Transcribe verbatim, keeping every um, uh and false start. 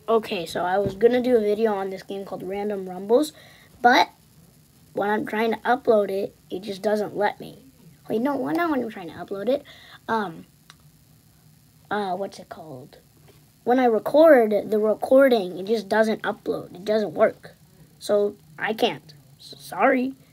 Okay, so I was gonna do a video on this game called Random Rumbles, but when I'm trying to upload it, it just doesn't let me. Wait, no, well, not when I'm trying to upload it. Um, uh, what's it called? When I record the recording, it just doesn't upload. It doesn't work. So I can't. S- sorry.